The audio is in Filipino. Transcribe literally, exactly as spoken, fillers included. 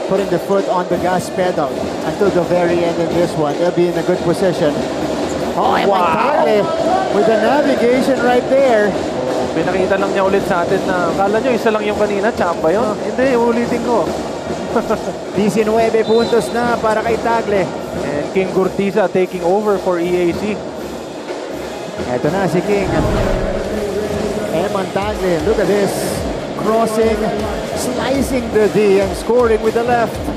putting the foot on the gas pedal until the very end in this one. They'll be in a good position. Oh, Emman Tagle with the navigation right there. Pinakita lang niya ulit sa atin na kala nyo isa lang yung kanina, tsamba yun. Oh. Hindi, ulitin ko. nineteen puntos na para kay Tagle. And King Gurtiza taking over for E A C. Eto na si King. Emman Tagle, look at this. Crossing, slicing the D and scoring with the left.